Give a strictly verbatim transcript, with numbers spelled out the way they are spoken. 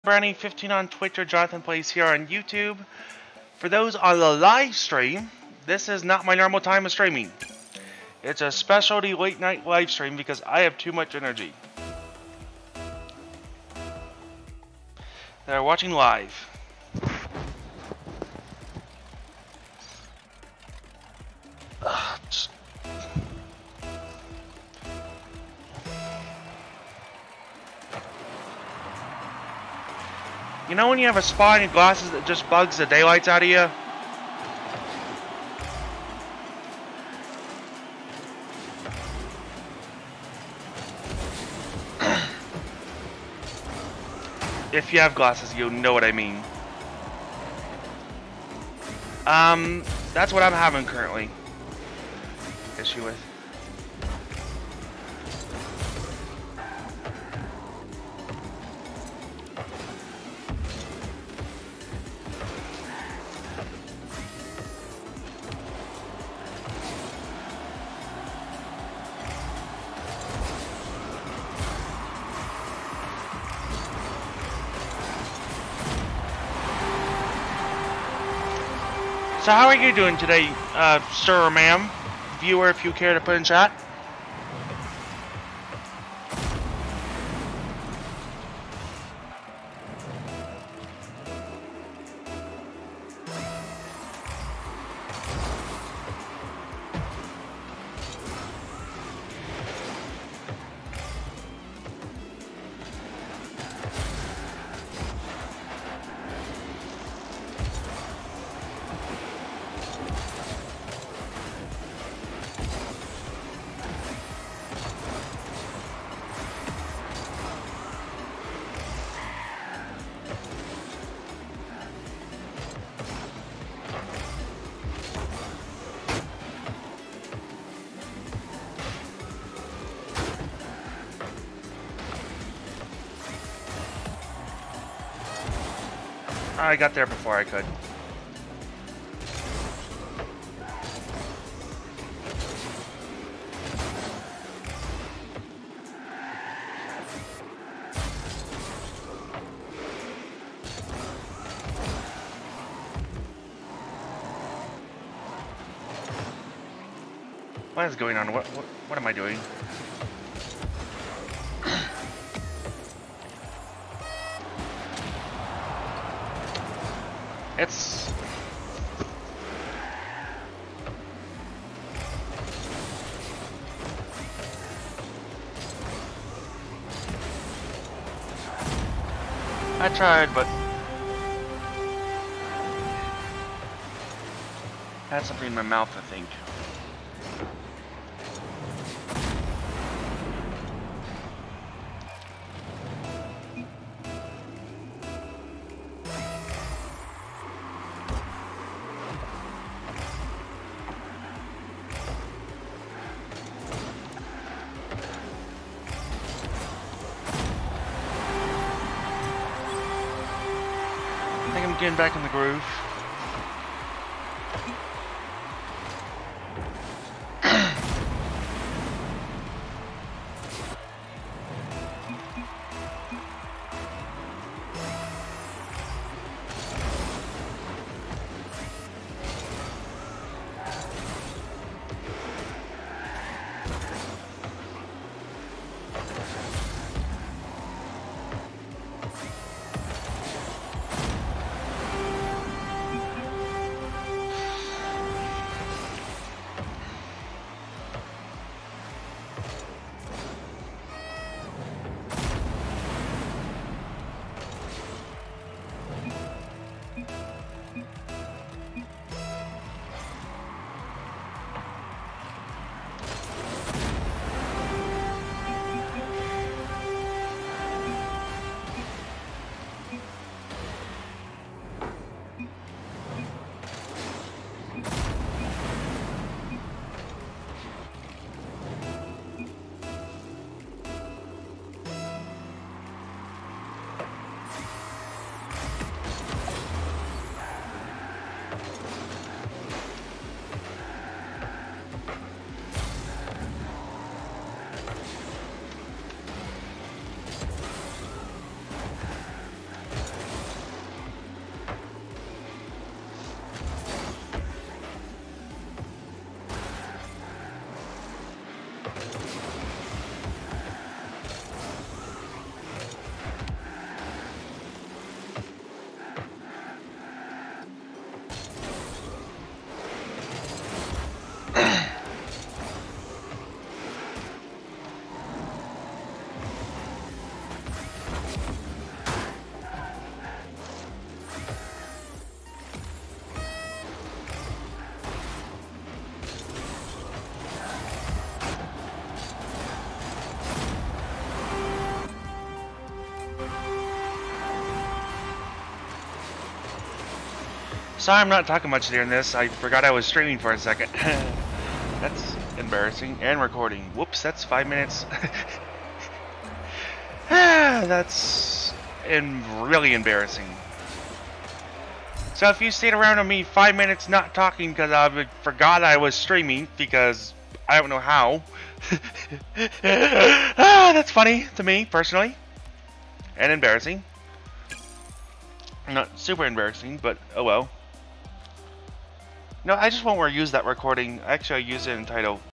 Brownie fifteen on Twitch or Jonathan Plays here on YouTube. For those on the live stream, this is not my normal time of streaming. It's a specialty late night live stream because I have too much energy. They're watching live. Ugh, just... You know when you have a spot in your glasses that just bugs the daylights out of you? If you have glasses, you'll know what I mean. Um, that's what I'm having currently. Issue with. So how are you doing today, uh, sir or ma'am? Viewer, if you care to put in chat. I got there before I could. What is going on? What, what, what am I doing? It's... I tried, but... I had something in my mouth, I think. Getting back in the groove. Sorry I'm not talking much during this. I forgot I was streaming for a second. That's embarrassing. And recording. Whoops, that's five minutes. That's in really embarrassing. So if you stayed around with me five minutes not talking because I forgot I was streaming because I don't know how. Ah, that's funny to me personally. And embarrassing. Not super embarrassing, but oh well. No, I just won't use that recording. Actually, I use it in title.